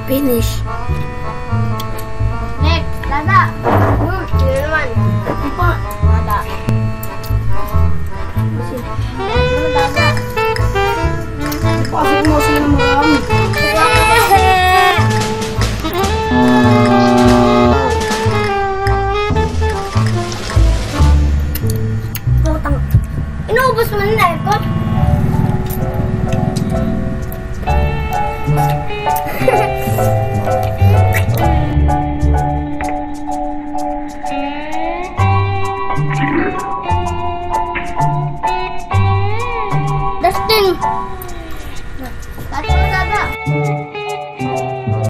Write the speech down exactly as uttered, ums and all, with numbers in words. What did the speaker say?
Finish. Next, Dada. Hmm, yun naman. Pa. Dada. Kasi, ano Dada? Pasok mo sila ng marami. Putang. Inuubos mo na ito.